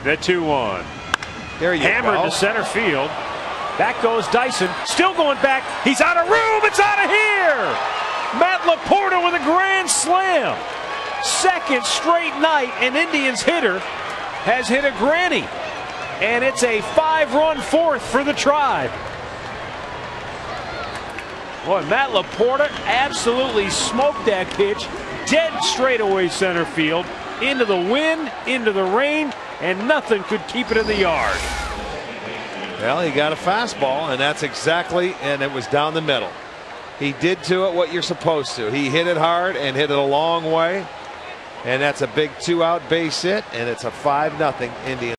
The 2-1. There you Hammered go. to center field. Back goes Dyson. Still going back. He's out of room. It's out of here. Matt Laporta with a grand slam. Second straight night an Indians hitter has hit a granny. And it's a 5-run fourth for the Tribe. Boy, Matt Laporta absolutely smoked that pitch. Dead straightaway center field. Into the wind, into the rain, and nothing could keep it in the yard. Well, he got a fastball, and that's exactly, and it was down the middle. He did to it what you're supposed to. He hit it hard and hit it a long way. And that's a big 2-out base hit, and it's a 5-0 Indians.